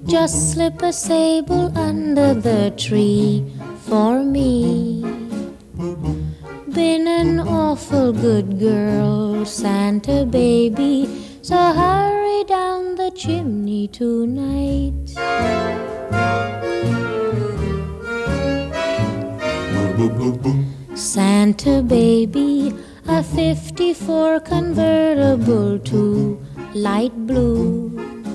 Just slip a sable under the tree for me. Been an awful good girl, Santa baby, so hurry down the chimney tonight. Santa baby, a 54 convertible to light blue.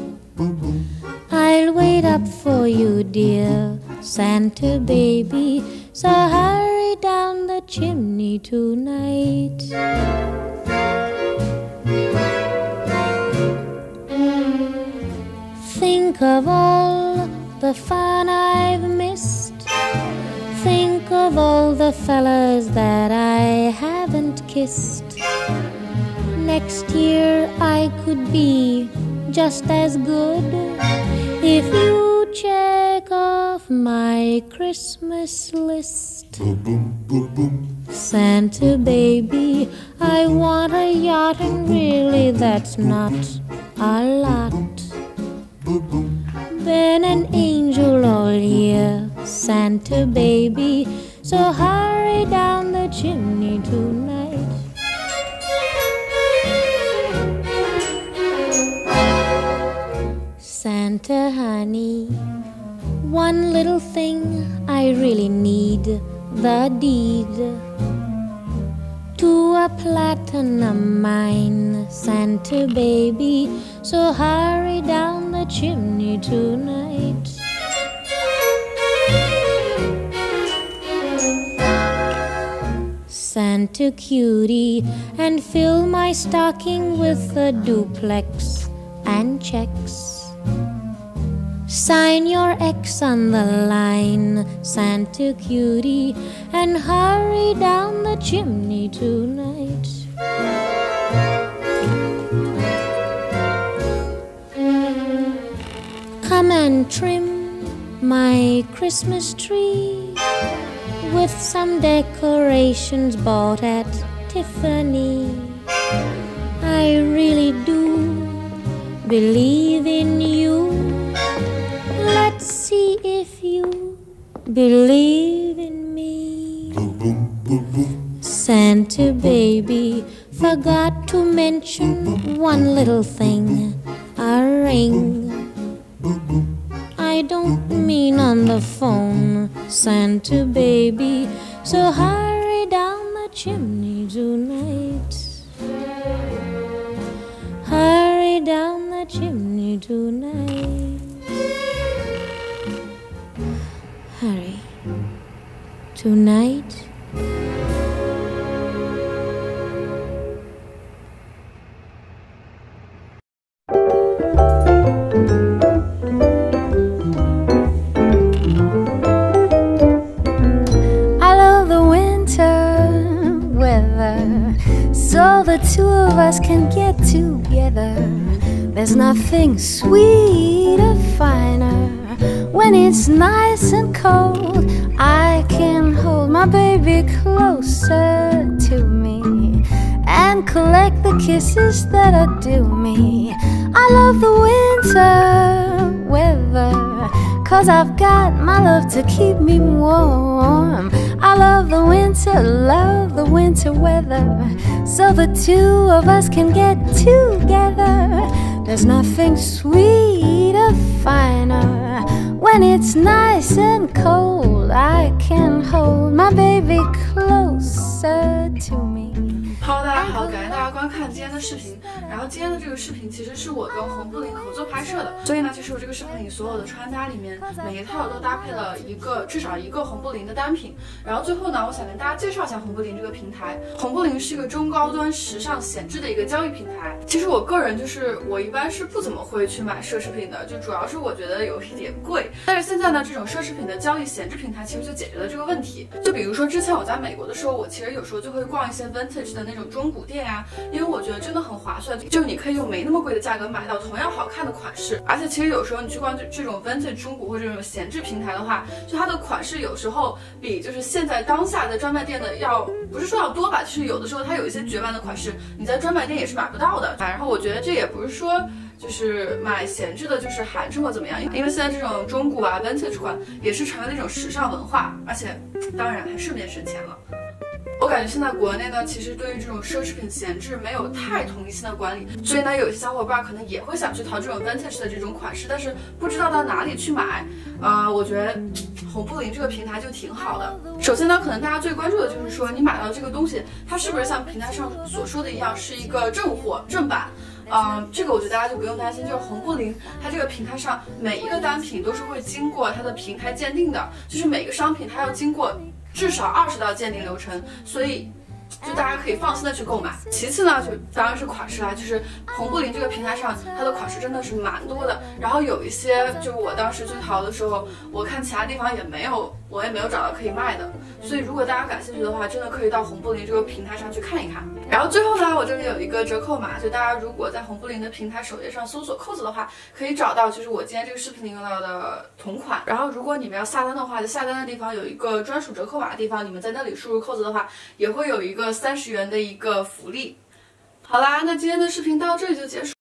I'll wait up for you, dear Santa baby, so hurry down the chimney tonight. Think of all the fun I've missed. Think of all the fellas that I haven't kissed. Next year I could be just as good if you check off my Christmas list. Santa baby, I want a yacht, and really that's not a lot. Been an angel all year, Santa baby, so hurry down the chimney tonight. Santa honey, one little thing I really need, the deed to a platinum mine, Santa baby, so hurry down the chimney tonight. Santa cutie, and fill my stocking with a duplex and checks. Sign your X on the line, Santa cutie, and hurry down the chimney tonight. Come and trim my Christmas tree with some decorations bought at Tiffany. I really do believe in you. Let's see if you believe in me. Santa baby, forgot to mention one little thing, a ring. I don't mean on the phone, Santa baby, so hurry down the chimney tonight. Hurry down the chimney tonight. Hurry. Tonight. I love the winter weather, so the two of us can get together. There's nothing sweeter, finer. When it's nice and cold, I can hold my baby closer to me and collect the kisses that are due me. I love the winter weather, 'cause I've got my love to keep me warm. I love the winter weather, so the two of us can get together. There's nothing sweeter, finer. When it's nice and cold, I can hold my baby closer to me. Hello， 大家好，感谢大家观看今天的视频。然后今天的这个视频其实是我跟红布林合作拍摄的，所以呢，其实我这个视频里所有的穿搭里面，每一套都搭配了至少一个红布林的单品。然后最后呢，我想跟大家介绍一下红布林这个平台。红布林是一个中高端时尚闲置的一个交易平台。其实我个人我一般是不怎么会去买奢侈品的，就主要是我觉得有一点贵。但是现在呢，这种奢侈品的交易闲置平台其实就解决了这个问题。就比如说之前我在美国的时候，我其实有时候就会逛一些 vintage 的那种中古店呀，因为我觉得真的很划算，就你可以用没那么贵的价格买到同样好看的款式。而且其实有时候你去逛这种 vintage 中古或者这种闲置平台的话，就它的款式有时候比就是现在当下的专卖店的要不是说要多吧，就是有的时候它有一些绝版的款式，你在专卖店也是买不到的。然后我觉得这也不是说就是买闲置的，就是韩式或怎么样，因为现在这种中古啊 vintage 款也是成为了一种时尚文化，而且当然还顺便省钱了。我感觉现在国内呢，其实对于这种奢侈品闲置没有太统一性的管理，所以呢，有一些小伙伴可能也会想去淘这种 vintage 的这种款式，但是不知道到哪里去买。我觉得红布林这个平台就挺好的。首先呢，可能大家最关注的就是说，你买到这个东西，它是不是像平台上所说的一样，是一个正货正版。这个我觉得大家就不用担心，就是红布林它这个平台上每一个单品都是会经过它的平台鉴定的，就是每个商品它要经过至少20道鉴定流程，所以就大家可以放心的去购买。其次呢，就当然是款式啦，就是红布林这个平台上它的款式真的是蛮多的，然后有一些就是我当时去淘的时候，我看其他地方我也没有找到可以卖的，所以如果大家感兴趣的话，真的可以到红布林这个平台上去看一看。然后最后呢，我这里有一个折扣码，就大家如果在红布林的平台首页上搜索扣子的话，可以找到就是我今天这个视频里用到的同款。然后如果你们要下单的话，在下单的地方有一个专属折扣码的地方，你们在那里输入扣子的话，也会有一个30元的一个福利。好啦，那今天的视频到这里就结束。